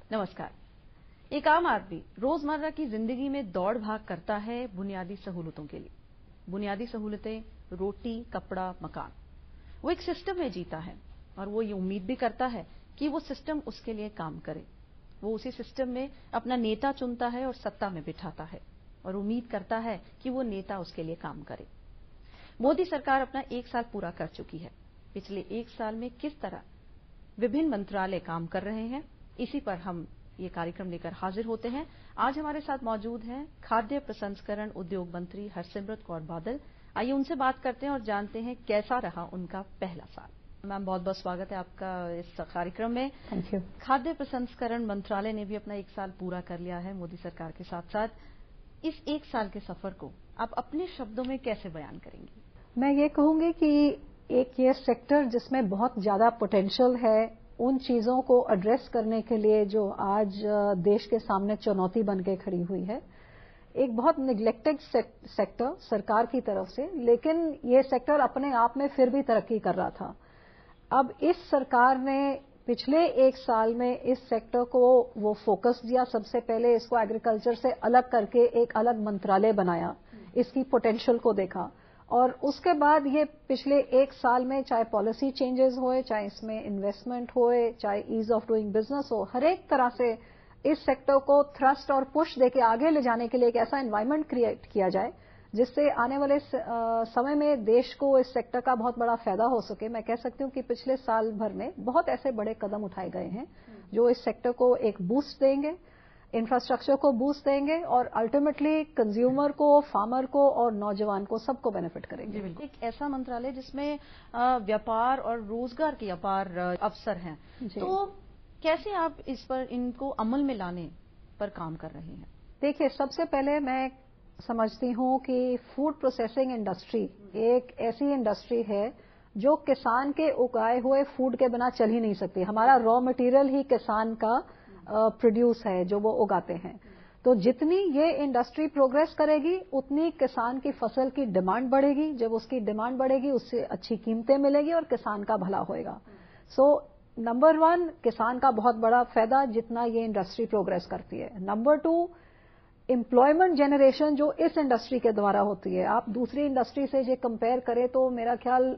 नमस्कार। एक आम आदमी रोजमर्रा की जिंदगी में दौड़ भाग करता है बुनियादी सहूलतों के लिए। बुनियादी सहूलतें, रोटी, कपड़ा, मकान। वो एक सिस्टम में जीता है और वो ये उम्मीद भी करता है कि वो सिस्टम उसके लिए काम करे। वो उसी सिस्टम में अपना नेता चुनता है और सत्ता में बिठाता है और उम्मीद करता है कि वो नेता उसके लिए काम करे। मोदी सरकार अपना 1 साल पूरा कर चुकी है। पिछले 1 साल में किस तरह विभिन्न मंत्रालय काम कर रहे हैं, इसी पर हम ये कार्यक्रम लेकर हाजिर होते हैं। आज हमारे साथ मौजूद हैं खाद्य प्रसंस्करण उद्योग मंत्री हरसिमरत कौर बादल। आइए उनसे बात करते हैं और जानते हैं कैसा रहा उनका पहला साल। मैम, बहुत बहुत स्वागत है आपका इस कार्यक्रम में। Thank you. खाद्य प्रसंस्करण मंत्रालय ने भी अपना 1 साल पूरा कर लिया है मोदी सरकार के साथ साथ। इस 1 साल के सफर को आप अपने शब्दों में कैसे बयान करेंगी? मैं ये कहूंगी कि एक ये सेक्टर जिसमें बहुत ज्यादा पोटेंशियल है, उन चीजों को एड्रेस करने के लिए जो आज देश के सामने चुनौती बन के खड़ी हुई है, एक बहुत निग्लेक्टेड सेक्टर सरकार की तरफ से, लेकिन ये सेक्टर अपने आप में फिर भी तरक्की कर रहा था। अब इस सरकार ने पिछले 1 साल में इस सेक्टर को वो फोकस दिया। सबसे पहले इसको एग्रीकल्चर से अलग करके एक अलग मंत्रालय बनाया, इसकी पोटेंशियल को देखा और उसके बाद ये पिछले 1 साल में चाहे पॉलिसी चेंजेस होए, चाहे इसमें इन्वेस्टमेंट होए, चाहे ईज ऑफ डूइंग बिजनेस हो, हर एक तरह से इस सेक्टर को थ्रस्ट और पुश देके आगे ले जाने के लिए एक ऐसा एनवायरनमेंट क्रिएट किया जाए जिससे आने वाले समय में देश को इस सेक्टर का बहुत बड़ा फायदा हो सके। मैं कह सकती हूँ कि पिछले साल भर में बहुत ऐसे बड़े कदम उठाए गए हैं जो इस सेक्टर को एक बूस्ट देंगे, इंफ्रास्ट्रक्चर को बूस्ट देंगे और अल्टीमेटली कंज्यूमर को, फार्मर को और नौजवान को सबको बेनिफिट करेंगे। एक ऐसा मंत्रालय जिसमें व्यापार और रोजगार के अपार अवसर हैं, तो कैसे आप इस पर इनको अमल में लाने पर काम कर रही हैं? देखिए, सबसे पहले मैं समझती हूँ कि फूड प्रोसेसिंग इंडस्ट्री एक ऐसी इंडस्ट्री है जो किसान के उगाए हुए फूड के बिना चल ही नहीं सकती। हमारा रॉ मटेरियल ही किसान का प्रोड्यूस है जो वो उगाते हैं। तो जितनी ये इंडस्ट्री प्रोग्रेस करेगी उतनी किसान की फसल की डिमांड बढ़ेगी। जब उसकी डिमांड बढ़ेगी उससे अच्छी कीमतें मिलेगी और किसान का भला होएगा। सो नंबर 1 किसान का बहुत बड़ा फायदा जितना ये इंडस्ट्री प्रोग्रेस करती है। नंबर 2 एम्प्लॉयमेंट जनरेशन जो इस इंडस्ट्री के द्वारा होती है। आप दूसरी इंडस्ट्री से ये कंपेयर करें तो मेरा ख्याल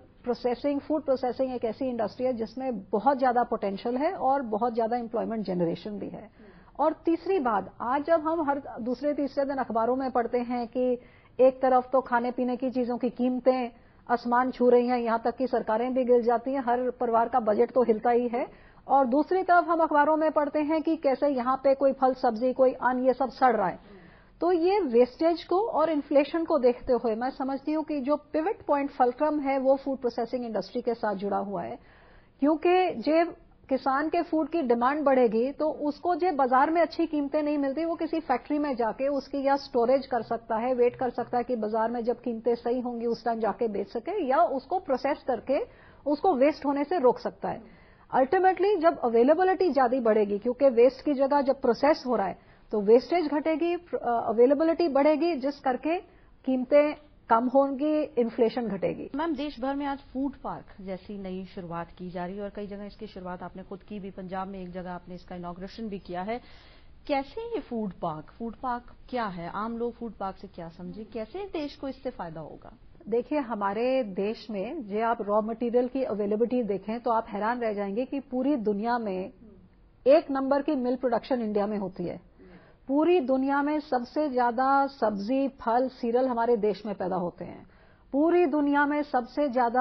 फूड प्रोसेसिंग एक ऐसी इंडस्ट्री है जिसमें बहुत ज्यादा पोटेंशियल है और बहुत ज्यादा एम्प्लॉयमेंट जनरेशन भी है। और तीसरी बात, आज जब हम हर दूसरे तीसरे दिन अखबारों में पढ़ते हैं कि एक तरफ तो खाने पीने की चीजों की कीमतें आसमान छू रही हैं, यहां तक कि सरकारें भी गिर जाती हैं, हर परिवार का बजट तो हिलता ही है, और दूसरी तरफ हम अखबारों में पढ़ते हैं कि कैसे यहां पे कोई फल सब्जी, कोई अन्न, ये सब सड़ रहा है। तो ये वेस्टेज को और इन्फ्लेशन को देखते हुए मैं समझती हूँ कि जो पिवट पॉइंट फलक्रम है वो फूड प्रोसेसिंग इंडस्ट्री के साथ जुड़ा हुआ है, क्योंकि जब किसान के फूड की डिमांड बढ़ेगी तो उसको जो बाजार में अच्छी कीमतें नहीं मिलती, वो किसी फैक्ट्री में जाके उसकी या स्टोरेज कर सकता है, वेट कर सकता है कि बाजार में जब कीमतें सही होंगी उस टाइम जाके बेच सके, या उसको प्रोसेस करके उसको वेस्ट होने से रोक सकता है। अल्टीमेटली जब अवेलेबिलिटी ज्यादा बढ़ेगी, क्योंकि वेस्ट की जगह जब प्रोसेस हो रहा है तो वेस्टेज घटेगी, अवेलेबिलिटी बढ़ेगी, जिस करके कीमतें कम होंगी, इन्फ्लेशन घटेगी। मैम, देश भर में आज फूड पार्क जैसी नई शुरुआत की जा रही है और कई जगह इसकी शुरुआत आपने खुद की भी। पंजाब में एक जगह आपने इसका इनॉग्रेशन भी किया है। कैसे ये फूड पार्क क्या है? आम लोग फूड पार्क से क्या समझे, कैसे देश को इससे फायदा होगा? देखिए, हमारे देश में जो आप रॉ मटेरियल की अवेलेबिलिटी देखें तो आप हैरान रह जाएंगे कि पूरी दुनिया में 1 नंबर की मिल्क प्रोडक्शन इंडिया में होती है। पूरी दुनिया में सबसे ज्यादा सब्जी, फल, सीरियल हमारे देश में पैदा होते हैं। पूरी दुनिया में सबसे ज्यादा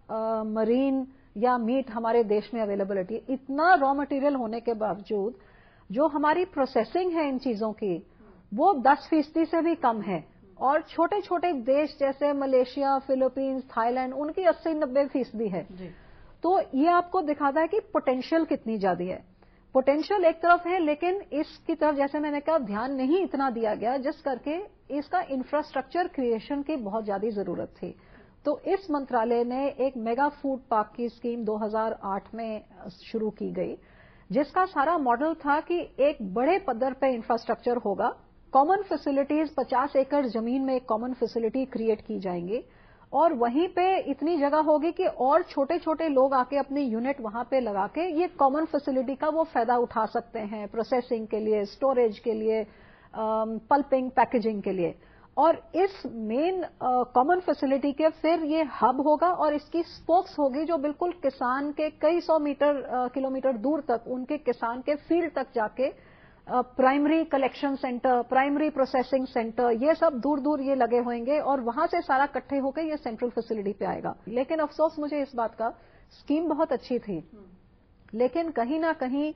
मरीन या मीट हमारे देश में अवेलेबिलिटी। इतना रॉ मटेरियल होने के बावजूद जो हमारी प्रोसेसिंग है इन चीजों की वो 10% से भी कम है, और छोटे छोटे देश जैसे मलेशिया, फिलीपींस, थाईलैंड, उनकी 80-90% है। तो ये आपको दिखाता है कि पोटेंशियल कितनी ज्यादा है। पोटेंशियल एक तरफ है, लेकिन इसकी तरफ जैसे मैंने कहा ध्यान नहीं इतना दिया गया, जिस करके इसका इंफ्रास्ट्रक्चर क्रिएशन की बहुत ज्यादा जरूरत थी। तो इस मंत्रालय ने एक मेगा फूड पार्क की स्कीम 2008 में शुरू की गई, जिसका सारा मॉडल था कि एक बड़े पद्धर पे इंफ्रास्ट्रक्चर होगा, कॉमन फैसिलिटीज, 50 एकड़ जमीन में एक कॉमन फैसिलिटी क्रिएट की जाएंगी और वहीं पे इतनी जगह होगी कि और छोटे छोटे लोग आके अपनी यूनिट वहां पे लगा के ये कॉमन फैसिलिटी का वो फायदा उठा सकते हैं, प्रोसेसिंग के लिए, स्टोरेज के लिए, पल्पिंग, पैकेजिंग के लिए। और इस मेन कॉमन फैसिलिटी के फिर ये हब होगा और इसकी स्पोक्स होगी जो बिल्कुल किसान के कई सौ किलोमीटर दूर तक उनके किसान के फील्ड तक जाके primary collection centre, primary processing centre, ये सब दूर दूर ये लगे होंगे और वहां से सारा इकट्ठे होकर ये सेंट्रल फैसिलिटी पे आएगा। लेकिन अफसोस मुझे इस बात का, स्कीम बहुत अच्छी थी लेकिन कहीं ना कहीं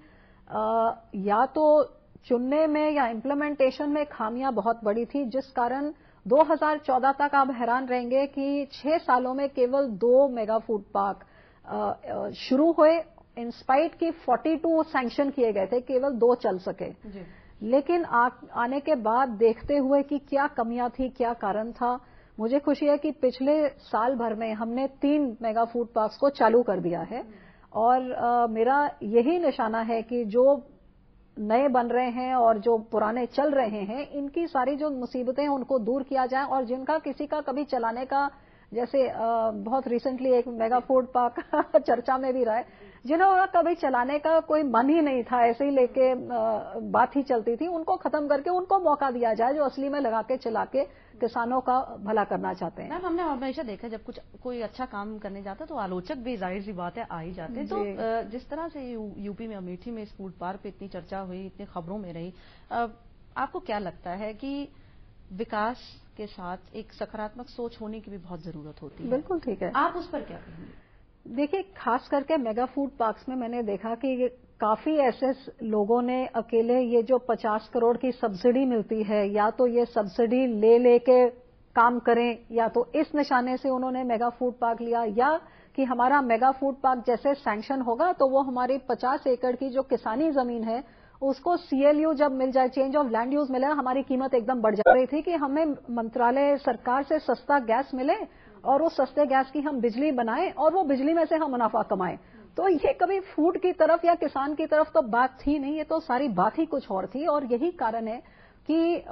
या तो चुनने में या इम्प्लीमेंटेशन में खामियां बहुत बड़ी थी, जिस कारण 2014 तक आप हैरान रहेंगे कि 6 सालों में केवल 2 मेगा फूड पार्क शुरू हुए, इंस्पाइट की 42 सैंक्शन किए गए थे, केवल 2 चल सके। लेकिन आने के बाद देखते हुए कि क्या कमियां थी, क्या कारण था, मुझे खुशी है कि पिछले साल भर में हमने 3 मेगा फूड पार्क्स को चालू कर दिया है। और मेरा यही निशाना है कि जो नए बन रहे हैं और जो पुराने चल रहे हैं, इनकी सारी जो मुसीबतें हैं उनको दूर किया जाए और जिनका किसी का कभी चलाने का, जैसे बहुत रिसेंटली एक मेगा फूड पार्क चर्चा में भी रहा है, जिन्होंने कभी चलाने का कोई मन ही नहीं था, ऐसे ही लेके बात ही चलती थी, उनको खत्म करके उनको मौका दिया जाए जो असली में लगा के चला के किसानों का भला करना चाहते हैं। मैम, हमने हमेशा देखा जब कोई अच्छा काम करने जाता है तो आलोचक भी जाहिर सी बात है आ ही जाते हैं। तो जिस तरह से यूपी में अमेठी में इस फूड पार्क पे इतनी चर्चा हुई, इतनी खबरों में रही, आपको क्या लगता है कि विकास के साथ एक सकारात्मक सोच होने की भी बहुत जरूरत होती है? बिल्कुल ठीक है। आप उस पर क्या कहेंगे? देखिए, खास करके मेगा फूड पार्क्स में मैंने देखा कि काफी ऐसे लोगों ने अकेले ये जो 50 करोड़ की सब्सिडी मिलती है, या तो ये सब्सिडी ले लेके काम करें, या तो इस निशाने से उन्होंने मेगा फूड पार्क लिया, या कि हमारा मेगा फूड पार्क जैसे सैंक्शन होगा तो वो हमारी 50 एकड़ की जो किसानी जमीन है उसको CLU जब मिल जाए, चेंज ऑफ लैंड यूज मिले, हमारी कीमत एकदम बढ़ जा रही थी कि हमें मंत्रालय सरकार से सस्ता गैस मिले और उस सस्ते गैस की हम बिजली बनाएं और वो बिजली में से हम मुनाफा कमाएं। तो ये कभी फूड की तरफ या किसान की तरफ तो बात थी नहीं, ये तो सारी बात ही कुछ और थी। और यही कारण है कि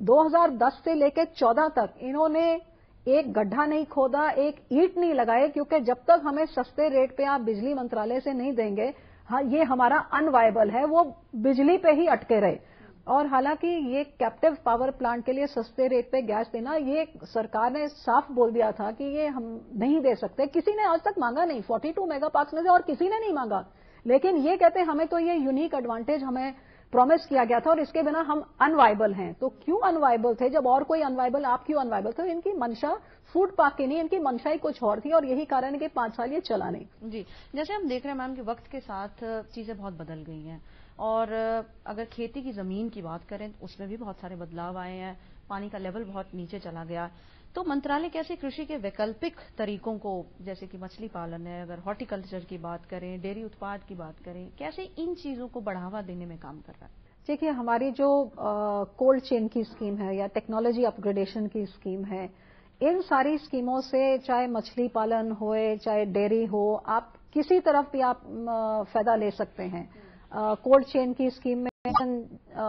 2010 से लेकर 14 तक इन्होंने एक गड्ढा नहीं खोदा, एक ईंट नहीं लगाए, क्योंकि जब तक हमें सस्ते रेट पे आप बिजली मंत्रालय से नहीं देंगे, हाँ, ये हमारा अनवायबल है, वो बिजली पे ही अटके रहे। और हालांकि ये कैप्टिव पावर प्लांट के लिए सस्ते रेट पे गैस देना, ये सरकार ने साफ बोल दिया था कि ये हम नहीं दे सकते। किसी ने आज तक मांगा नहीं, 42 मेगा पार्क्स में से और किसी ने नहीं मांगा, लेकिन ये कहते हमें तो ये यूनिक एडवांटेज हमें प्रॉमिस किया गया था और इसके बिना हम अनवायबल हैं। तो क्यों अनवायबल थे? जब और कोई अनवायबल, आप क्यों अनवायबल थे? इनकी मंशा फूड पार्क की नहीं, इनकी मंशा ही कुछ और थी और यही कारण है कि 5 साल ये चला नहीं। जी, जैसे हम देख रहे हैं मैम कि वक्त के साथ चीजें बहुत बदल गई हैं और अगर खेती की जमीन की बात करें तो उसमें भी बहुत सारे बदलाव आए हैं, पानी का लेवल बहुत नीचे चला गया। तो मंत्रालय कैसे कृषि के वैकल्पिक तरीकों को, जैसे कि मछली पालन है, अगर हॉर्टिकल्चर की बात करें, डेयरी उत्पाद की बात करें, कैसे इन चीजों को बढ़ावा देने में काम कर रहा है? देखिए, हमारी जो कोल्ड चेन की स्कीम है या टेक्नोलॉजी अपग्रेडेशन की स्कीम है, इन सारी स्कीमों से चाहे मछली पालन होए, चाहे डेयरी हो, आप किसी तरफ भी आप फायदा ले सकते हैं। कोल्ड चेन की स्कीम में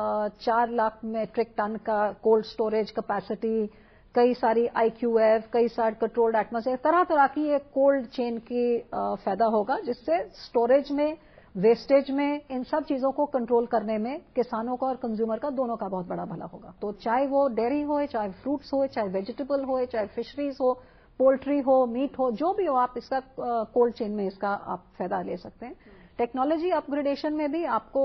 4 लाख मेट्रिक टन का कोल्ड स्टोरेज कैपेसिटी, कई सारी IQF, कई सारे कंट्रोल्ड एटमॉस्फेयर, तरह तरह की ये कोल्ड चेन की फायदा होगा, जिससे स्टोरेज में, वेस्टेज में, इन सब चीजों को कंट्रोल करने में किसानों का और कंज्यूमर का दोनों का बहुत बड़ा भला होगा। तो चाहे वो डेयरी हो, चाहे फ्रूट्स हो, चाहे वेजिटेबल हो, चाहे फिशरीज हो, पोल्ट्री हो, मीट हो, जो भी हो, आप इसका कोल्ड चेन में इसका आप फायदा ले सकते हैं। टेक्नोलॉजी अपग्रेडेशन में भी आपको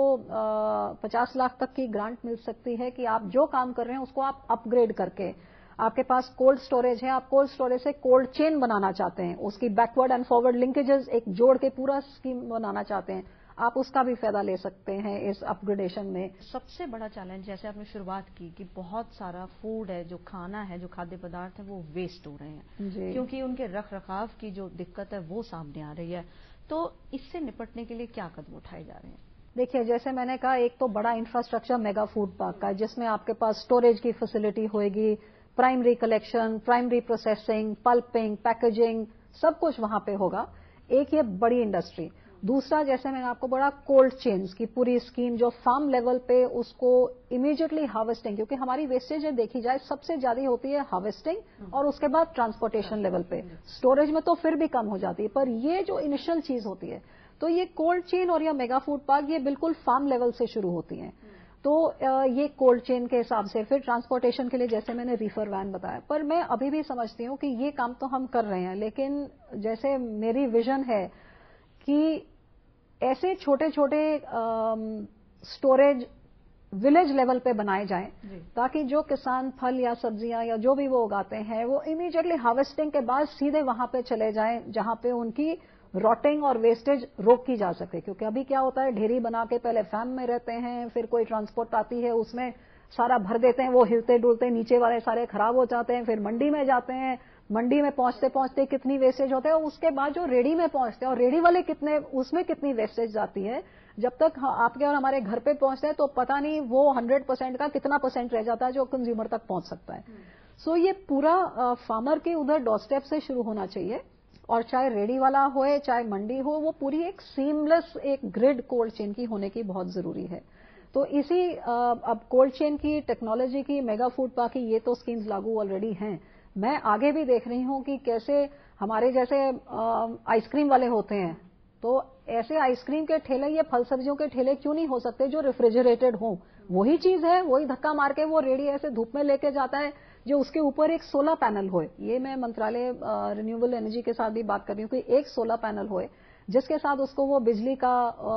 50 लाख तक की ग्रांट मिल सकती है कि आप जो काम कर रहे हैं उसको आप अपग्रेड करके, आपके पास कोल्ड स्टोरेज है, आप कोल्ड स्टोरेज से कोल्ड चेन बनाना चाहते हैं, उसकी बैकवर्ड एंड फॉरवर्ड लिंकेजेस एक जोड़ के पूरा स्कीम बनाना चाहते हैं, आप उसका भी फायदा ले सकते हैं इस अपग्रेडेशन में। सबसे बड़ा चैलेंज, जैसे आपने शुरुआत की कि बहुत सारा फूड है, जो खाना है, जो खाद्य पदार्थ है, वो वेस्ट हो रहे हैं क्योंकि उनके रख रखाव की जो दिक्कत है वो सामने आ रही है। तो इससे निपटने के लिए क्या कदम उठाए जा रहे हैं? देखिए, जैसे मैंने कहा, एक तो बड़ा इंफ्रास्ट्रक्चर मेगा फूड पार्क का, जिसमें आपके पास स्टोरेज की फैसिलिटी होगी, primary collection, primary processing, pulping, packaging, सब कुछ वहां पे होगा। एक ये बड़ी इंडस्ट्री। दूसरा, जैसे मैंने आपको बोला, कोल्ड चेन्स की पूरी स्कीम जो फार्म लेवल पे उसको इमीडिएटली हार्वेस्टिंग, क्योंकि हमारी वेस्टेज देखी जाए सबसे ज्यादा होती है हार्वेस्टिंग और उसके बाद ट्रांसपोर्टेशन लेवल पे। स्टोरेज में तो फिर भी कम हो जाती है, पर ये जो इनिशियल चीज होती है, तो ये कोल्ड चेन और या मेगा फूड पार्क ये बिल्कुल फार्म लेवल से शुरू होती हैं। तो ये कोल्ड चेन के हिसाब से, फिर ट्रांसपोर्टेशन के लिए जैसे मैंने रीफर वैन बताया। पर मैं अभी भी समझती हूं कि ये काम तो हम कर रहे हैं, लेकिन जैसे मेरी विजन है कि ऐसे छोटे छोटे स्टोरेज विलेज लेवल पे बनाए जाएं, ताकि जो किसान फल या सब्जियां या जो भी वो उगाते हैं वो इमीडिएटली हार्वेस्टिंग के बाद सीधे वहां पे चले जाएं जहां पे उनकी रॉटिंग और वेस्टेज रोक की जा सके। क्योंकि अभी क्या होता है, ढेरी बना के पहले फैम में रहते हैं, फिर कोई ट्रांसपोर्ट आती है उसमें सारा भर देते हैं, वो हिलते डुलते नीचे वाले सारे खराब हो जाते हैं, फिर मंडी में जाते हैं, मंडी में पहुंचते पहुंचते कितनी वेस्टेज होते हैं, उसके बाद जो रेडी में पहुंचते हैं और रेडी वाले कितने, उसमें कितनी वेस्टेज जाती है। जब तक आपके और हमारे घर पे पहुंचते हैं तो पता नहीं वो 100% का कितना % रह जाता है जो कंज्यूमर तक पहुंच सकता है। सो ये पूरा फार्मर के उधर डोरस्टेप से शुरू होना चाहिए, और चाहे रेडी वाला हो चाहे मंडी हो, वो पूरी एक सीमलेस एक ग्रिड कोल्ड चेन की होने की बहुत जरूरी है। तो इसी अब कोल्ड चेन की, टेक्नोलॉजी की, मेगा फूड पार्क की ये तो स्कीम्स लागू ऑलरेडी हैं। मैं आगे भी देख रही हूं कि कैसे हमारे जैसे आइसक्रीम वाले होते हैं, तो ऐसे आइसक्रीम के ठेले, ये फल सब्जियों के ठेले क्यों नहीं हो सकते जो रेफ्रिजरेटेड हों। वही चीज है, वही धक्का मार के वो रेडी ऐसे धूप में लेके जाता है, जो उसके ऊपर एक सोलर पैनल होए। ये मैं मंत्रालय रिन्यूएबल एनर्जी के साथ भी बात कर रही हूँ कि एक सोलर पैनल होए जिसके साथ उसको वो बिजली का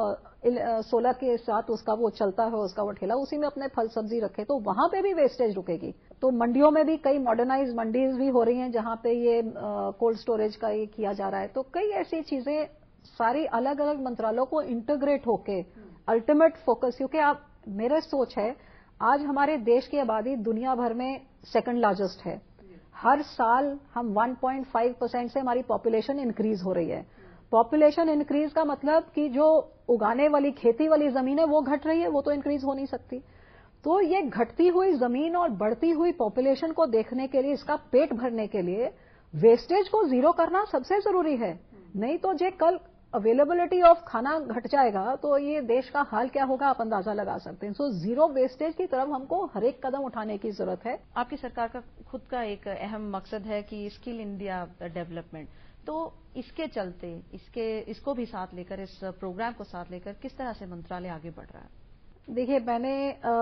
सोलर के साथ उसका वो चलता है, उसका वो ठेला, उसी में अपने फल सब्जी रखे, तो वहां पे भी वेस्टेज रुकेगी। तो मंडियों में भी कई मॉडर्नाइज मंडीज भी हो रही हैं जहां पे ये कोल्ड स्टोरेज का ये किया जा रहा है। तो कई ऐसी चीजें सारी अलग अलग मंत्रालयों को इंटीग्रेट होके अल्टीमेट फोकस, क्योंकि आप, मेरा सोच है आज हमारे देश की आबादी दुनिया भर में सेकंड लार्जेस्ट है। हर साल हम 1.5% से हमारी पॉपुलेशन इंक्रीज हो रही है। पॉपुलेशन इंक्रीज का मतलब कि जो उगाने वाली खेती वाली जमीन है वो घट रही है, वो तो इंक्रीज हो नहीं सकती। तो ये घटती हुई जमीन और बढ़ती हुई पॉपुलेशन को देखने के लिए, इसका पेट भरने के लिए वेस्टेज को जीरो करना सबसे जरूरी है। नहीं तो जे कल अवेलेबिलिटी ऑफ खाना घट जाएगा तो ये देश का हाल क्या होगा आप अंदाजा लगा सकते हैं। सो जीरो वेस्टेज की तरफ हमको हर एक कदम उठाने की जरूरत है। आपकी सरकार का खुद का एक अहम मकसद है कि स्किल इंडिया डेवलपमेंट, तो इसके चलते इसको भी साथ लेकर, इस प्रोग्राम को साथ लेकर किस तरह से मंत्रालय आगे बढ़ रहा है? देखिए, मैंने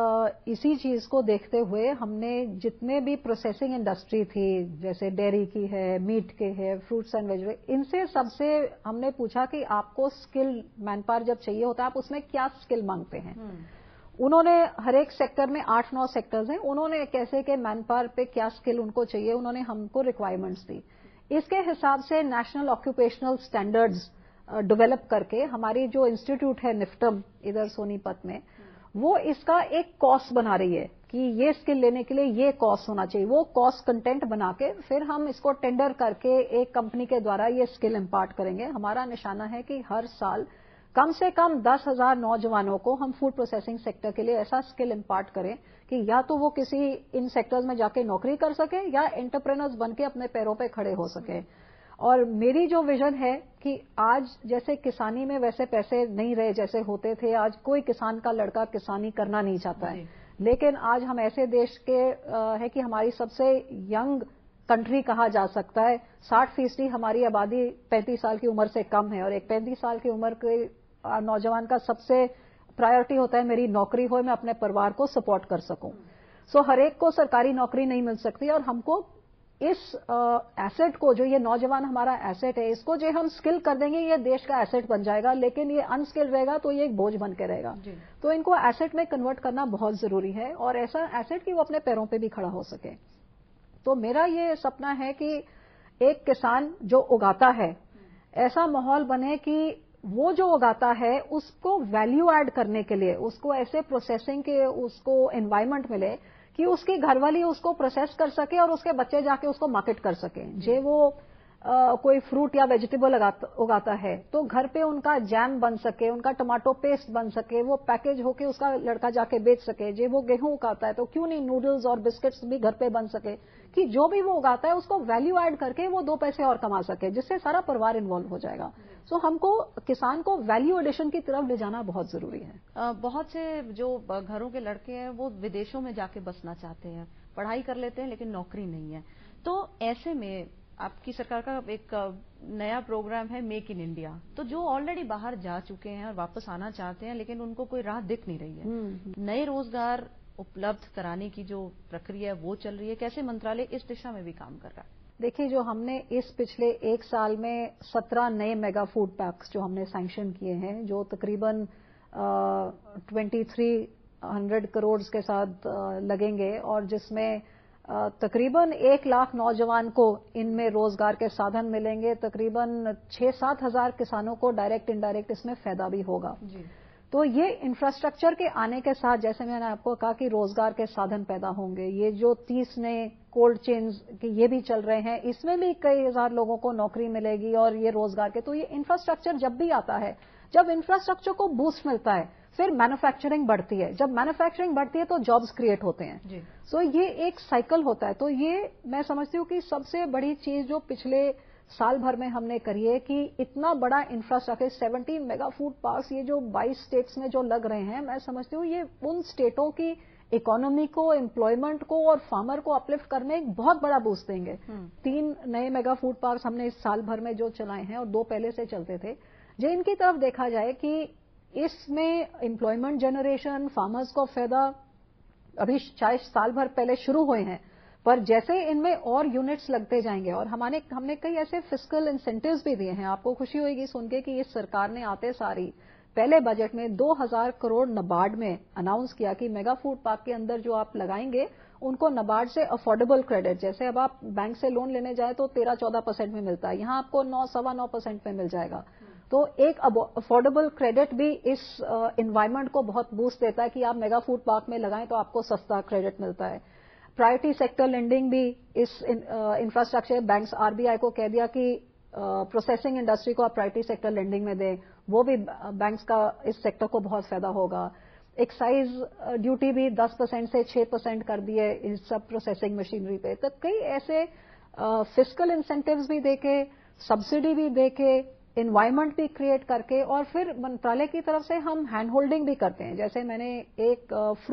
इसी चीज को देखते हुए हमने जितने भी प्रोसेसिंग इंडस्ट्री थी, जैसे डेयरी की है, मीट के है, फ्रूट्स एंड वेजिटेबल, इनसे सबसे हमने पूछा कि आपको स्किल मैनपावर जब चाहिए होता है आप उसमें क्या स्किल मांगते हैं। उन्होंने हर एक सेक्टर में 8-9 सेक्टर्स हैं, उन्होंने कैसे के मैनपावर पे क्या स्किल उनको चाहिए, उन्होंने हमको रिक्वायरमेंट्स दी। इसके हिसाब से नेशनल ऑक्यूपेशनल स्टैंडर्ड्स डेवलप करके हमारी जो इंस्टीट्यूट है निफ्टम इधर सोनीपत में, वो इसका एक कॉस्ट बना रही है कि ये स्किल लेने के लिए ये कॉस्ट होना चाहिए। वो कॉस्ट कंटेंट बना के फिर हम इसको टेंडर करके एक कंपनी के द्वारा ये स्किल इम्पार्ट करेंगे। हमारा निशाना है कि हर साल कम से कम 10,000 नौजवानों को हम फूड प्रोसेसिंग सेक्टर के लिए ऐसा स्किल इम्पार्ट करें कि या तो वो किसी इन सेक्टर्स में जाके नौकरी कर सके या एंटरप्रेन्योर्स बन के अपने पैरों पे खड़े हो सके। और मेरी जो विजन है कि आज जैसे किसानी में वैसे पैसे नहीं रहे जैसे होते थे, आज कोई किसान का लड़का किसानी करना नहीं चाहता है, लेकिन आज हम ऐसे देश के है कि हमारी सबसे यंग कंट्री कहा जा सकता है। 60% हमारी आबादी 35 साल की उम्र से कम है, और एक 35 साल की उम्र के नौजवान का सबसे प्रायोरिटी होता है मेरी नौकरी हो, मैं अपने परिवार को सपोर्ट कर सकूं। सो हर एक को सरकारी नौकरी नहीं मिल सकती, और हमको इस एसेट को, जो ये नौजवान हमारा एसेट है, इसको जो हम स्किल कर देंगे ये देश का एसेट बन जाएगा, लेकिन ये अनस्किल रहेगा तो ये एक बोझ बन के रहेगा। तो इनको एसेट में कन्वर्ट करना बहुत जरूरी है, और ऐसा एसेट कि वो अपने पैरों पे भी खड़ा हो सके। तो मेरा ये सपना है कि एक किसान जो उगाता है, ऐसा माहौल बने कि वो जो उगाता है उसको वैल्यू ऐड करने के लिए उसको ऐसे प्रोसेसिंग के उसको एनवायरनमेंट मिले कि उसकी घरवाली उसको प्रोसेस कर सके और उसके बच्चे जाके उसको मार्केट कर सके। जे वो कोई फ्रूट या वेजिटेबल उगाता है तो घर पे उनका जैम बन सके, उनका टमाटो पेस्ट बन सके, वो पैकेज होके उसका लड़का जाके बेच सके। जे वो गेहूं उगाता है तो क्यों नहीं नूडल्स और बिस्किट्स भी घर पे बन सके, कि जो भी वो उगाता है उसको वैल्यू ऐड करके वो 2 पैसे और कमा सके, जिससे सारा परिवार इन्वॉल्व हो जाएगा। सो हमको किसान को वैल्यू एडिशन की तरफ ले जाना बहुत जरूरी है। बहुत से जो घरों के लड़के हैं वो विदेशों में जाके बसना चाहते हैं, पढ़ाई कर लेते हैं लेकिन नौकरी नहीं है। तो ऐसे में आपकी सरकार का एक नया प्रोग्राम है मेक इन इंडिया, तो जो ऑलरेडी बाहर जा चुके हैं और वापस आना चाहते हैं लेकिन उनको कोई राह दिख नहीं रही है, नए रोजगार उपलब्ध कराने की जो प्रक्रिया है वो चल रही है, कैसे मंत्रालय इस दिशा में भी काम कर रहा है? देखिए, जो हमने इस पिछले 1 साल में 17 नए मेगा फूड पैक्स जो हमने सैंक्शन किए हैं, जो तकरीबन 2300 करोड़ के साथ लगेंगे और जिसमें तकरीबन 1 लाख नौजवान को इनमें रोजगार के साधन मिलेंगे, तकरीबन 6-7 हजार किसानों को डायरेक्ट इनडायरेक्ट इसमें फायदा भी होगा जी। तो ये इंफ्रास्ट्रक्चर के आने के साथ, जैसे मैंने आपको कहा कि रोजगार के साधन पैदा होंगे, ये जो 30 नए कोल्ड चेन्स ये भी चल रहे हैं, इसमें भी कई हजार लोगों को नौकरी मिलेगी और ये रोजगार के, तो ये इंफ्रास्ट्रक्चर जब भी आता है, जब इंफ्रास्ट्रक्चर को बूस्ट मिलता है फिर मैन्युफैक्चरिंग बढ़ती है, जब मैन्युफैक्चरिंग बढ़ती है तो जॉब्स क्रिएट होते हैं। सो ये एक साइकिल होता है। तो ये मैं समझती हूँ कि सबसे बड़ी चीज जो पिछले साल भर में हमने करी है कि इतना बड़ा इंफ्रास्ट्रक्चर 70 मेगा फूड पार्क्स ये जो 22 स्टेट्स में जो लग रहे हैं, मैं समझती हूँ ये उन स्टेटों की इकोनॉमी को, एम्प्लॉयमेंट को और फार्मर को अपलिफ्ट करने एक बहुत बड़ा बूस्ट देंगे। 3 नए मेगा फूड पार्क्स हमने इस साल भर में जो चलाए हैं और 2 पहले से चलते थे। जो इनकी तरफ देखा जाए कि इसमें एम्प्लॉयमेंट जनरेशन, फार्मर्स को फायदा अभी शायद साल भर पहले शुरू हुए हैं, पर जैसे इनमें और यूनिट्स लगते जाएंगे और हमने कई ऐसे फिस्कल इंसेंटिव्स भी दिए हैं। आपको खुशी होगी सुन के कि इस सरकार ने आते सारी पहले बजट में 2000 करोड़ नबार्ड में अनाउंस किया कि मेगा फूड पार्क के अंदर जो आप लगाएंगे उनको नबार्ड से अफोर्डेबल क्रेडिट, जैसे अब आप बैंक से लोन लेने जाए तो 13-14% में मिलता है, यहां आपको 9-9.25% में मिल जाएगा। तो एक अफोर्डेबल क्रेडिट भी इस एनवायरनमेंट को बहुत बूस्ट देता है कि आप मेगा फूड पार्क में लगाएं तो आपको सस्ता क्रेडिट मिलता है। प्रायोरिटी सेक्टर लेंडिंग भी इस इंफ्रास्ट्रक्चर बैंक्स, आरबीआई को कह दिया कि प्रोसेसिंग इंडस्ट्री को आप प्रायोरिटी सेक्टर लेंडिंग में दें, वो भी बैंक्स का इस सेक्टर को बहुत फायदा होगा। एक्साइज ड्यूटी भी 10% से 6% कर दी है इस सब प्रोसेसिंग मशीनरी पे। तो कई ऐसे फिस्कल इंसेंटिव्स भी देके, सब्सिडी भी देके, एनवायरमेंट भी क्रिएट करके, और फिर मंत्रालय की तरफ से हम हैंड होल्डिंग भी करते हैं। जैसे मैंने एक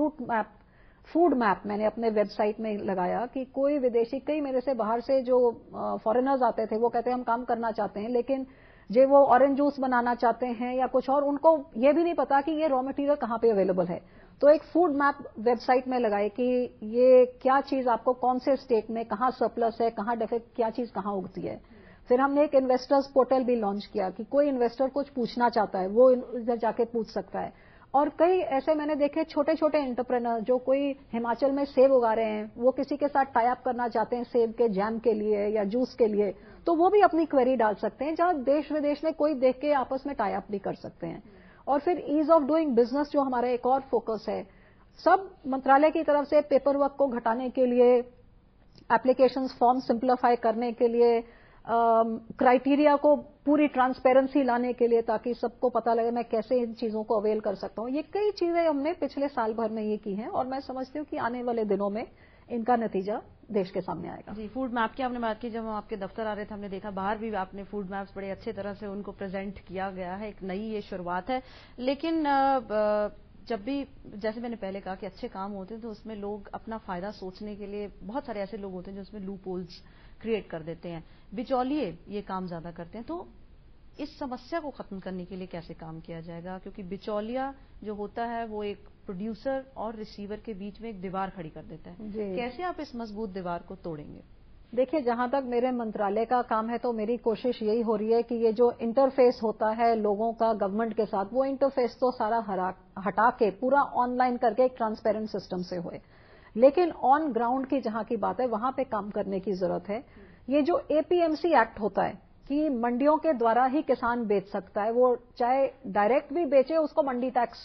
फूड मैप मैंने अपने वेबसाइट में लगाया कि कोई विदेशी, कई मेरे से बाहर से जो फॉरेनर्स आते थे वो कहते हैं हम काम करना चाहते हैं लेकिन जो वो ऑरेंज जूस बनाना चाहते हैं या कुछ और, उनको ये भी नहीं पता कि ये रॉ मटेरियल कहाँ पे अवेलेबल है। तो एक फूड मैप वेबसाइट में लगाए कि ये क्या चीज आपको कौन से स्टेट में कहाँ सरप्लस है, कहाँ डेफिसिट, क्या चीज कहाँ उगती है। फिर हमने एक इन्वेस्टर्स पोर्टल भी लॉन्च किया कि कोई इन्वेस्टर कुछ पूछना चाहता है वो इधर जाके पूछ सकता है। और कई ऐसे मैंने देखे छोटे छोटे एंटरप्रेन्योर जो कोई हिमाचल में सेब उगा रहे हैं, वो किसी के साथ टाई अप करना चाहते हैं सेब के जैम के लिए या जूस के लिए, तो वो भी अपनी क्वेरी डाल सकते हैं, जहां देश विदेश में कोई देख के आपस में टाई अप भी कर सकते हैं। और फिर ईज ऑफ डूइंग बिजनेस जो हमारा एक और फोकस है, सब मंत्रालय की तरफ से पेपर वर्क को घटाने के लिए, एप्लीकेशंस फॉर्म सिंप्लीफाई करने के लिए, क्राइटेरिया को पूरी ट्रांसपेरेंसी लाने के लिए, ताकि सबको पता लगे मैं कैसे इन चीजों को अवेल कर सकता हूं। ये कई चीजें हमने पिछले साल भर में ये की हैं और मैं समझती हूँ कि आने वाले दिनों में इनका नतीजा देश के सामने आएगा। जी, फूड मैप की आपने बात की, जब हम आपके दफ्तर आ रहे थे हमने देखा बाहर भी आपने फूड मैप्स बड़े अच्छे तरह से उनको प्रेजेंट किया गया है। एक नई ये शुरुआत है, लेकिन जब भी, जैसे मैंने पहले कहा कि अच्छे काम होते हैं तो उसमें लोग अपना फायदा सोचने के लिए, बहुत सारे ऐसे लोग होते हैं जो उसमें लूप होल्स क्रिएट कर देते हैं, बिचौलिए ये काम ज्यादा करते हैं। तो इस समस्या को खत्म करने के लिए कैसे काम किया जाएगा, क्योंकि बिचौलिया जो होता है वो एक प्रोड्यूसर और रिसीवर के बीच में एक दीवार खड़ी कर देता है। कैसे आप इस मजबूत दीवार को तोड़ेंगे? देखिए, जहां तक मेरे मंत्रालय का काम है तो मेरी कोशिश यही हो रही है कि ये जो इंटरफेस होता है लोगों का गवर्नमेंट के साथ, वो इंटरफेस तो सारा हटा के पूरा ऑनलाइन करके एक ट्रांसपेरेंट सिस्टम से होए। लेकिन ऑन ग्राउंड की जहां की बात है वहां पे काम करने की जरूरत है। ये जो एपीएमसी एक्ट होता है कि मंडियों के द्वारा ही किसान बेच सकता है, वो चाहे डायरेक्ट भी बेचे उसको मंडी टैक्स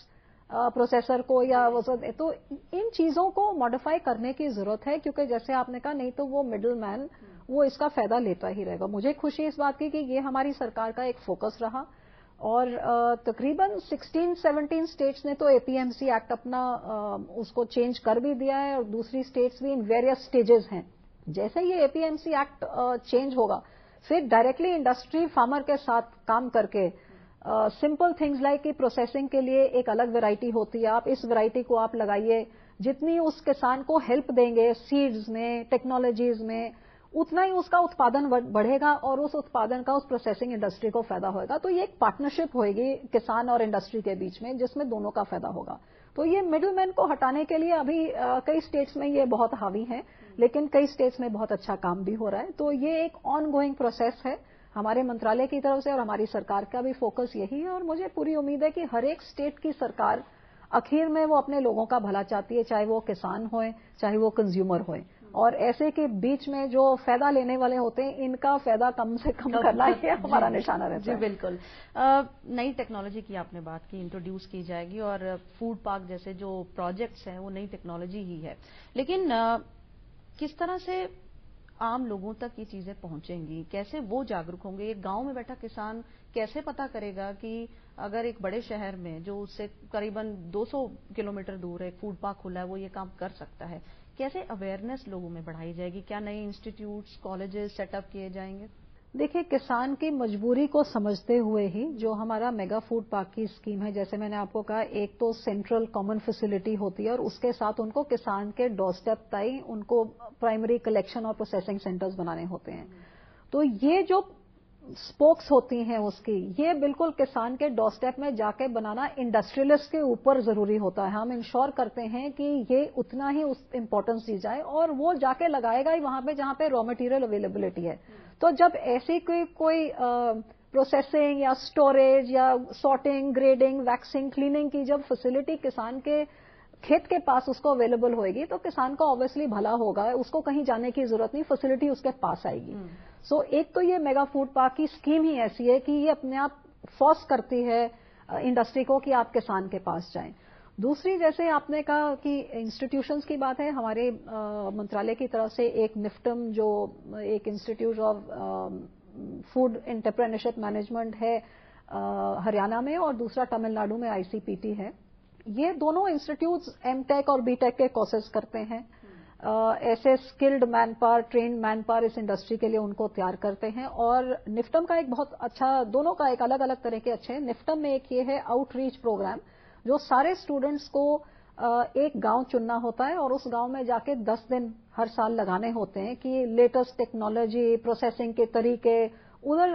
प्रोसेसर को या वो सब, तो इन चीजों को मॉडिफाई करने की जरूरत है, क्योंकि जैसे आपने कहा नहीं तो वो मिडिल मैन वो इसका फायदा लेता ही रहेगा। मुझे खुशी इस बात की कि ये हमारी सरकार का एक फोकस रहा, और तकरीबन 16-17 स्टेट्स ने तो एपीएमसी एक्ट अपना उसको चेंज कर भी दिया है, और दूसरी स्टेट्स भी इन वेरियस स्टेजेस हैं। जैसे ये एपीएमसी एक्ट चेंज होगा, फिर डायरेक्टली इंडस्ट्री फार्मर के साथ काम करके सिंपल थिंग्स लाइक कि प्रोसेसिंग के लिए एक अलग वैरायटी होती है, आप इस वैरायटी को आप लगाइए, जितनी उस किसान को हेल्प देंगे सीड्स में, टेक्नोलॉजीज में, उतना ही उसका उत्पादन बढ़ेगा और उस उत्पादन का उस प्रोसेसिंग इंडस्ट्री को फायदा होगा। तो ये एक पार्टनरशिप होगी किसान और इंडस्ट्री के बीच में, जिसमें दोनों का फायदा होगा। तो ये मिडिलमैन को हटाने के लिए अभी कई स्टेट्स में ये बहुत हावी है, लेकिन कई स्टेट्स में बहुत अच्छा काम भी हो रहा है। तो ये एक ऑन गोइंग प्रोसेस है हमारे मंत्रालय की तरफ से, और हमारी सरकार का भी फोकस यही है। और मुझे पूरी उम्मीद है कि हर एक स्टेट की सरकार आखिर में वो अपने लोगों का भला चाहती है, चाहे वो किसान होए चाहे वो कंज्यूमर होए, और ऐसे के बीच में जो फायदा लेने वाले होते हैं इनका फायदा कम से कम करना ही हमारा निशाना रहता है। जी बिल्कुल। नई टेक्नोलॉजी की आपने बात की, इंट्रोड्यूस की जाएगी, और फूड पार्क जैसे जो प्रोजेक्ट्स हैं वो नई टेक्नोलॉजी ही है, लेकिन किस तरह से आम लोगों तक ये चीजें पहुंचेंगी, कैसे वो जागरूक होंगे? एक गांव में बैठा किसान कैसे पता करेगा कि अगर एक बड़े शहर में जो उससे करीबन 200 किलोमीटर दूर एक फूड पार्क खुला है वो ये काम कर सकता है? कैसे अवेयरनेस लोगों में बढ़ाई जाएगी? क्या नए इंस्टीट्यूट्स, कॉलेजेस सेटअप किए जाएंगे? देखिए, किसान की मजबूरी को समझते हुए ही जो हमारा मेगा फूड पार्क की स्कीम है, जैसे मैंने आपको कहा, एक तो सेंट्रल कॉमन फैसिलिटी होती है और उसके साथ उनको किसान के डोर स्टेप तय उनको प्राइमरी कलेक्शन और प्रोसेसिंग सेंटर्स बनाने होते हैं। तो ये जो स्पोक्स होती हैं उसकी, ये बिल्कुल किसान के डोर स्टेप में जाके बनाना इंडस्ट्रियलिस्ट के ऊपर जरूरी होता है। हम इंश्योर करते हैं कि ये उतना ही उस इंपॉर्टेंस दी जाए, और वो जाके लगाएगा ही वहां पे जहां पे रॉ मटेरियल अवेलेबिलिटी है। तो जब ऐसी कोई प्रोसेसिंग या स्टोरेज या सॉर्टिंग, ग्रेडिंग, वैक्सिंग, क्लीनिंग की जब फैसिलिटी किसान के खेत के पास उसको अवेलेबल होएगी, तो किसान को ऑब्वियसली भला होगा, उसको कहीं जाने की जरूरत नहीं, फैसिलिटी उसके पास आएगी। सो एक तो ये मेगा फूड पार्क की स्कीम ही ऐसी है कि ये अपने आप फोर्स करती है इंडस्ट्री को कि आप किसान के पास जाएं। दूसरी, जैसे आपने कहा कि इंस्टीट्यूशंस की बात है, हमारे मंत्रालय की तरफ से एक निफ्टम, जो एक institute of food entrepreneurship management है हरियाणा में, और दूसरा तमिलनाडु में आईसीपीटी है। ये दोनों इंस्टीट्यूट्स एमटेक और बीटेक के कोर्सेज करते हैं। ऐसे skilled man power, trained man power इस इंडस्ट्री के लिए उनको तैयार करते हैं। और निफ्टम का एक बहुत अच्छा, दोनों का एक अलग अलग तरह के अच्छे हैं। निफ्टम में एक ये है आउटरीच प्रोग्राम, जो सारे स्टूडेंट्स को एक गांव चुनना होता है और उस गांव में जाके 10 दिन हर साल लगाने होते हैं कि लेटेस्ट टेक्नोलॉजी, प्रोसेसिंग के तरीके, उधर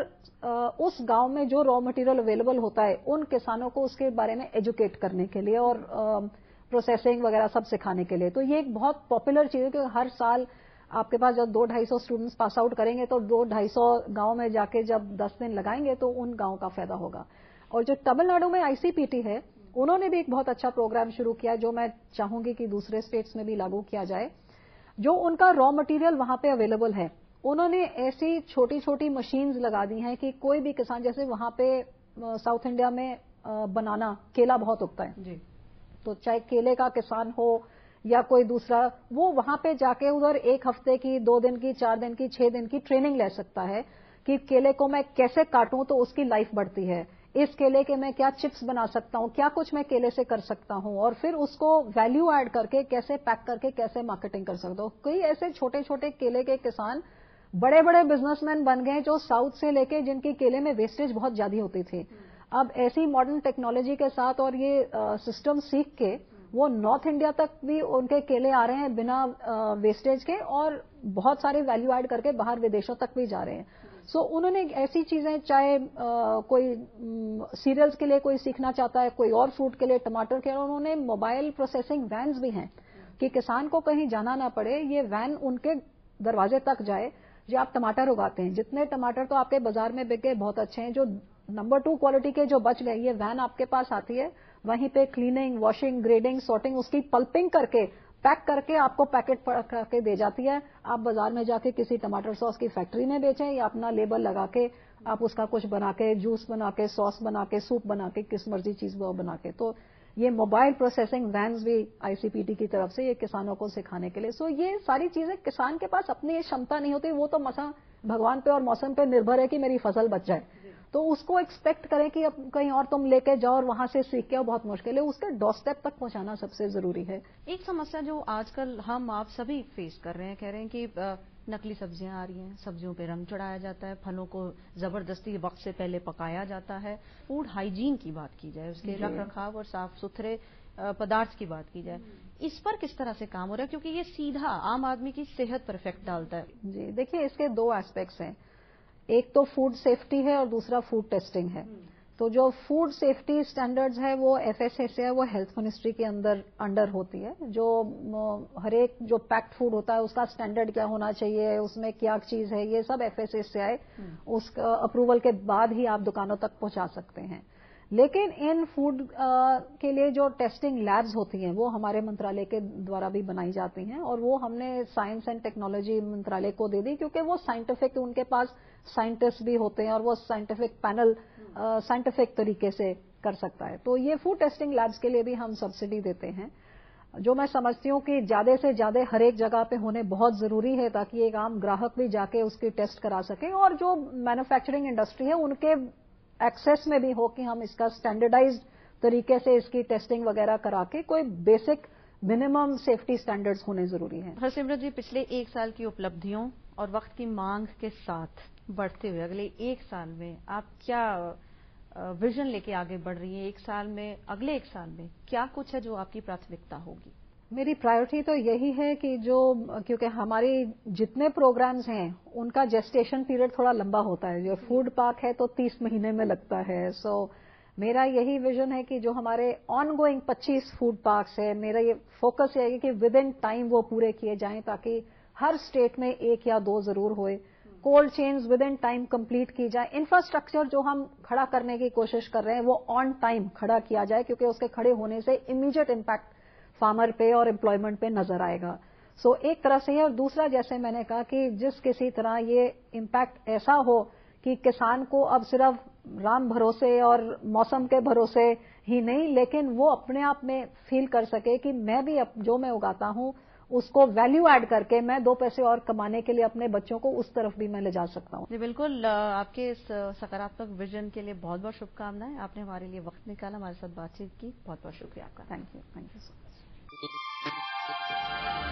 उस गांव में जो रॉ मटेरियल अवेलेबल होता है उन किसानों को उसके बारे में एजुकेट करने के लिए और प्रोसेसिंग वगैरह सब सिखाने के लिए। तो ये एक बहुत पॉपुलर चीज है, क्योंकि हर साल आपके पास जब 200-250 स्टूडेंट्स पास आउट करेंगे तो 200-250 गांव में जाके जब 10 दिन लगाएंगे तो उन गांव का फायदा होगा। और जो तमिलनाडु में आईसीपीटी है, उन्होंने भी एक बहुत अच्छा प्रोग्राम शुरू किया, जो मैं चाहूंगी कि दूसरे स्टेट्स में भी लागू किया जाए। जो उनका रॉ मटेरियल वहां पे अवेलेबल है, उन्होंने ऐसी छोटी छोटी मशीन्स लगा दी हैं कि कोई भी किसान, जैसे वहां पे साउथ इंडिया में बनाना, केला बहुत उगता है जी, तो चाहे केले का किसान हो या कोई दूसरा, वो वहां पे जाके उधर 1 हफ्ते की, 2 दिन की, 4 दिन की, 6 दिन की ट्रेनिंग ले सकता है कि केले को मैं कैसे काटूं तो उसकी लाइफ बढ़ती है, इस केले के मैं क्या चिप्स बना सकता हूं, क्या कुछ मैं केले से कर सकता हूं, और फिर उसको वैल्यू ऐड करके कैसे पैक करके कैसे मार्केटिंग कर सकता हूं। कई ऐसे छोटे छोटे केले के किसान बड़े बड़े बिजनेसमैन बन गए, जो साउथ से लेके, जिनकी केले में वेस्टेज बहुत ज्यादा होती थी। अब ऐसी मॉडर्न टेक्नोलॉजी के साथ और ये सिस्टम सीख के वो नॉर्थ इंडिया तक भी उनके केले आ रहे हैं बिना वेस्टेज के, और बहुत सारे वैल्यू ऐड करके बाहर विदेशों तक भी जा रहे हैं। सो उन्होंने ऐसी चीजें, चाहे कोई सीरियल्स के लिए कोई सीखना चाहता है, कोई और फूड के लिए, टमाटर के लिए, उन्होंने मोबाइल प्रोसेसिंग वैन्स भी हैं कि किसान को कहीं जाना ना पड़े, ये वैन उनके दरवाजे तक जाए। जो आप टमाटर उगाते हैं, जितने टमाटर तो आपके बाजार में बिक गए बहुत अच्छे हैं, जो नंबर 2 क्वालिटी के जो बच गए, ये वैन आपके पास आती है, वहीं पे क्लीनिंग, वॉशिंग, ग्रेडिंग, सॉर्टिंग, उसकी पल्पिंग करके पैक करके आपको पैकेट करके दे जाती है। आप बाजार में जाके किसी टमाटर सॉस की फैक्ट्री में बेचें या अपना लेबल लगा के आप उसका कुछ बना के, जूस बना के, सॉस बना के, सूप बना के, किस मर्जी चीज वो बना के। तो ये मोबाइल प्रोसेसिंग वैन्स भी आईसीपीटी की तरफ से ये किसानों को सिखाने के लिए। सो ये सारी चीजें किसान के पास अपनी क्षमता नहीं होती, वो तो मसा भगवान पे और मौसम पे निर्भर है कि मेरी फसल बच जाए, तो उसको एक्सपेक्ट करें कि अब कहीं और तुम लेके जाओ और वहां से सीख के आओ, बहुत मुश्किल है। उसके डोरस्टेप तक पहुंचाना सबसे जरूरी है। एक समस्या जो आजकल हम आप सभी फेस कर रहे हैं, कह रहे हैं कि नकली सब्जियां आ रही हैं, सब्जियों पे रंग चढ़ाया जाता है, फलों को जबरदस्ती वक्त से पहले पकाया जाता है। फूड हाइजीन की बात की जाए, उसके रख रखाव और साफ सुथरे पदार्थ की बात की जाए, इस पर किस तरह से काम हो रहा है, क्योंकि ये सीधा आम आदमी की सेहत पर इफेक्ट डालता है। जी देखिए, इसके दो एस्पेक्ट्स हैं, एक तो फूड सेफ्टी है और दूसरा फूड टेस्टिंग है। तो जो फूड सेफ्टी स्टैंडर्ड्स है वो एफएसएसए, वो हेल्थ मिनिस्ट्री के अंडर होती है। जो हर एक जो पैक्ड फूड होता है उसका स्टैंडर्ड क्या होना चाहिए, उसमें क्या चीज है, ये सब एफएसएसए उस अप्रूवल के बाद ही आप दुकानों तक पहुंचा सकते हैं। लेकिन इन फूड के लिए जो टेस्टिंग लैब्स होती हैं वो हमारे मंत्रालय के द्वारा भी बनाई जाती हैं, और वो हमने साइंस एंड टेक्नोलॉजी मंत्रालय को दे दी, क्योंकि वो साइंटिफिक, उनके पास साइंटिस्ट भी होते हैं और वो साइंटिफिक पैनल साइंटिफिक तरीके से कर सकता है। तो ये फूड टेस्टिंग लैब्स के लिए भी हम सब्सिडी देते हैं, जो मैं समझती हूँ कि ज्यादा से ज्यादा हर एक जगह पे होने बहुत जरूरी है, ताकि एक आम ग्राहक भी जाके उसकी टेस्ट करा सके, और जो मैन्युफैक्चरिंग इंडस्ट्री है उनके एक्सेस में भी हो कि हम इसका स्टैंडर्डाइज्ड तरीके से इसकी टेस्टिंग वगैरह करा के कोई बेसिक मिनिमम सेफ्टी स्टैंडर्ड्स होने जरूरी हैं। हरसिमरत जी, पिछले एक साल की उपलब्धियों और वक्त की मांग के साथ बढ़ते हुए अगले एक साल में आप क्या विजन लेके आगे बढ़ रही है? एक साल में, अगले एक साल में क्या कुछ है जो आपकी प्राथमिकता होगी? मेरी प्रायोरिटी तो यही है कि क्योंकि हमारी जितने प्रोग्राम्स हैं उनका जेस्टेशन पीरियड थोड़ा लंबा होता है। जो फूड पार्क है तो 30 महीने में लगता है। सो मेरा यही विजन है कि जो हमारे ऑनगोइंग 25 फूड पार्क्स है, मेरा ये फोकस है कि विद इन टाइम वो पूरे किए जाएं, ताकि हर स्टेट में एक या दो जरूर होए। Cold chains within time complete की जाए। इंफ्रास्ट्रक्चर जो हम खड़ा करने की कोशिश कर रहे हैं वो ऑन टाइम खड़ा किया जाए, क्योंकि उसके खड़े होने से इमीडिएट इम्पैक्ट फार्मर पे और एम्प्लॉयमेंट पे नजर आएगा। सो एक तरह से है, और दूसरा जैसे मैंने कहा कि जिस किसी तरह ये इम्पैक्ट ऐसा हो कि किसान को अब सिर्फ राम भरोसे और मौसम के भरोसे ही नहीं, लेकिन वो अपने आप में फील कर सके कि मैं भी जो मैं उगाता हूं उसको वैल्यू ऐड करके मैं 2 पैसे और कमाने के लिए अपने बच्चों को उस तरफ भी मैं ले जा सकता हूं। जी बिल्कुल, आपके इस सकारात्मक विजन के लिए बहुत बहुत शुभकामनाएं। आपने हमारे लिए वक्त निकाला, हमारे साथ बातचीत की, बहुत बहुत शुक्रिया आपका। Thank you so much.